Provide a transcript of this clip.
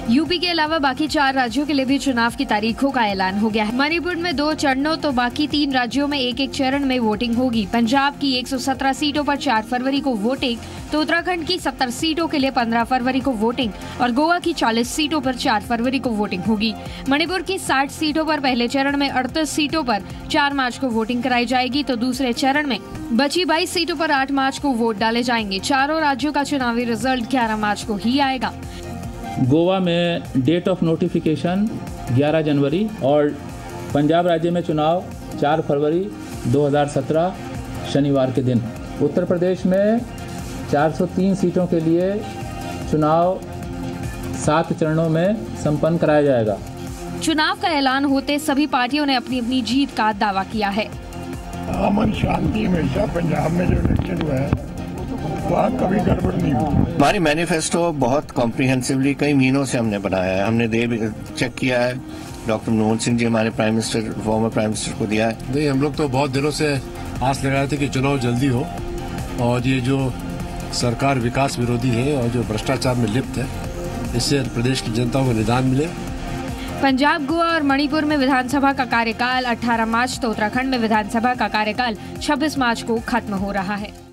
UP के अलावा बाकी 4 राज्यों के लिए भी चुनाव की तारीखों का ऐलान हो गया है। मणिपुर में 2 चरणों तो बाकी 3 राज्यों में एक चरण में वोटिंग होगी। पंजाब की 117 सीटों पर 4 फरवरी को वोटिंग, तो उत्तराखंड की 70 सीटों के लिए 15 फरवरी को वोटिंग और गोवा की 40 सीटों पर 4 फरवरी को वोटिंग होगी। मणिपुर की 60 सीटों पर पहले चरण में 38 सीटों पर 4 मार्च को वोटिंग कराई जाएगी, तो दूसरे चरण में बची 22 सीटों पर 8 मार्च को वोट डाले जाएंगे। चारों राज्यों का चुनावी रिजल्ट 11 मार्च को ही आएगा। गोवा में डेट ऑफ नोटिफिकेशन 11 जनवरी और पंजाब राज्य में चुनाव 4 फरवरी 2017 शनिवार के दिन। उत्तर प्रदेश में 403 सीटों के लिए चुनाव 7 चरणों में संपन्न कराया जाएगा। चुनाव का ऐलान होते सभी पार्टियों ने अपनी अपनी जीत का दावा किया है। अमन शांति हमेशा पंजाब में जो इलेक्शन हुआ है वहाँ कभी गड़बड़ नहीं हुई। हमारी मैनिफेस्टो बहुत कॉम्प्रिहेंसिवली कई महीनों से हमने बनाया है। हमने चेक किया है, डॉक्टर मनमोहन सिंह जी हमारे prime minister, former prime minister को दिया है। नहीं, हम लोग तो बहुत दिनों से आस लगाए थे कि चुनाव जल्दी हो और ये जो सरकार विकास विरोधी है और जो भ्रष्टाचार में लिप्त है, इससे प्रदेश की जनता को निदान मिले। पंजाब, गोवा और मणिपुर में विधानसभा का कार्यकाल 18 मार्च, तो उत्तराखंड में विधानसभा का कार्यकाल 26 मार्च को खत्म हो रहा है।